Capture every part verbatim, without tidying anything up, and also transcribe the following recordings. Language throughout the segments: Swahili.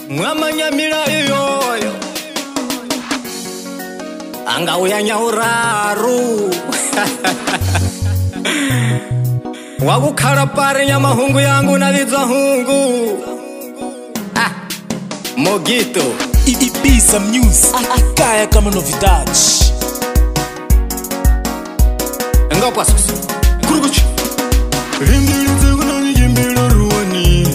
Mwamanyamira yoyo anga uyanya uraru wakukhala pare ya mahungu yangu na liza hungu ah Mogito Ibiza Music akaya kama novidade Nga kwa sasa kuruguchi Rimbilize kuna nyigimbira ruwani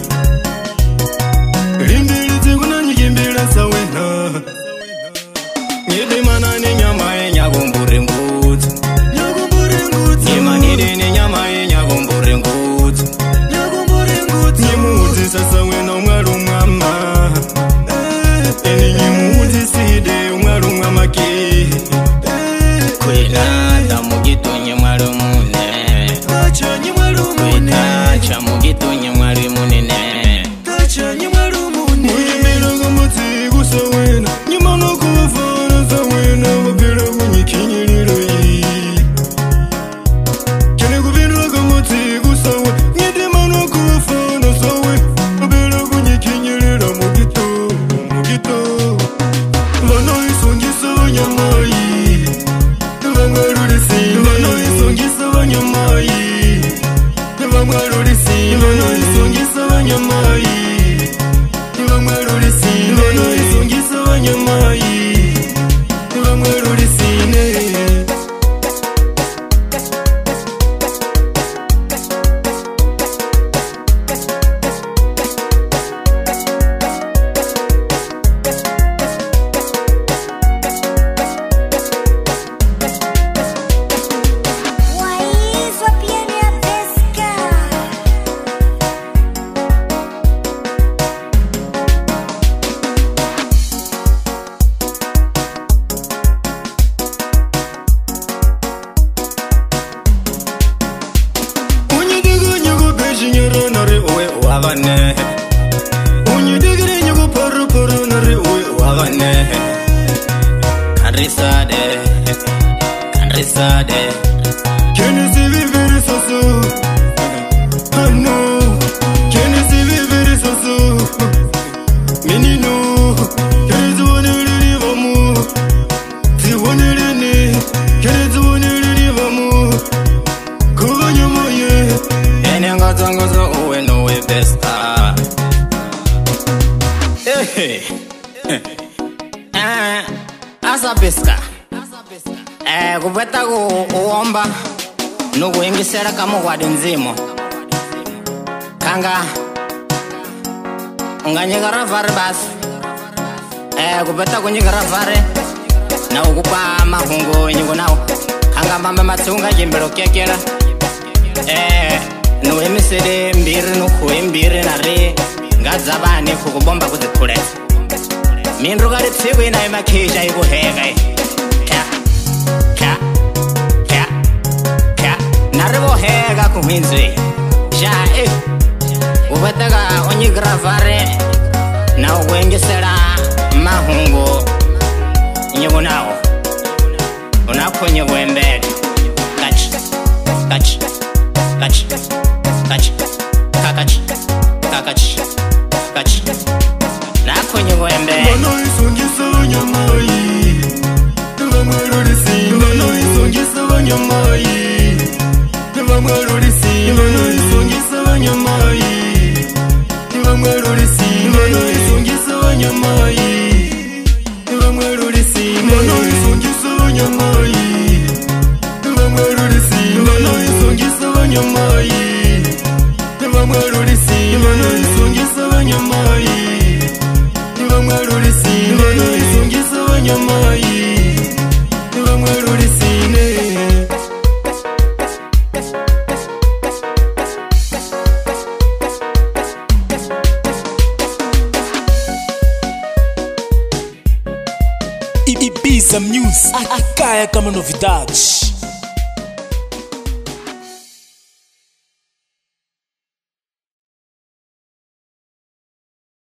Rimbilize kuna nyigimbira sawena Nyede manane nyama e nyagumbure ngutu Nyagumbure ngutu Nyema nidene nyama e nyagumbure ngutu Nyagumbure ngutu Nyimuzi sasa wena umwaru mwama Eni nyimuzi side umwaru mwama ki Kwena da Mogito nyemwaru mune Tacha nyemwaru mune Tacha Mogito nyemwaru munene Tacha nyemwaru mune Uyimbira kumutsi kusawena Nyimano kufana sawena Wapira kunyikinyiriro yi Kene kubinra kumutsi kusawe Nyedimano kufana sawe Wapira kunyikinyirira Mogito Mogito Vano isongisa vanyamayi Vamwarurisi Vano isongisa vanyamayi Vamwarurisi Vano isongisa vanyamayi Vamwarurisi Vano isongisa vanyamayi Vamwarurisi Wagane Unyidigiri nyugu poru poru nari uwe wagane Kanrisade Kanrisade Kene si viviri sosu Hano Kene si viviri sosu Menino Kene ziwoniri rivamu Ziwoniri ni Kene ziwoniri rivamu Kuva nyamoye Ene ngatangaza uwe nowe besta Hey Eh Asa beska Eh Kubeta kuomba Nugu ingisera kama wadi nzimo Kanga Unganyigara vare bas Eh Kubeta kunyigara vare Na ukupa mahungu nyugu nao Kanga mama matunga jimbiro kekela Eh Nuwe misede mbiri nukuwe mbiri nari Ngaza bani kukubomba kuzikule Mindru gari tsiku ina ima kisha iku hega Kya Kya Kya Kya Naribo hega kuminzwi Ja eh Ubetaga onyi gravare Na uwengisera mahungu Nyugu nao Unaku nyugu embed Kach Kach Kach Kach Kakach Kakach Kach Nako nyugu embe Vano isongisa vanyamayi Vamwarurisi Vano isongisa vanyamayi Vamwarurisi Vano isongisa vanyamayi Vamwarurisi Vano isongisa vanyamayi Vamwarurisi Vano isongisa vanyamayi Vamwarurisi Vano isongisa vanyamayi Vamwarurisi Vano isongisa vanyamayi Vamwarurisi Vano isongisa vanyamayi Vamwarurisi Ibiza Music akaya kama novidade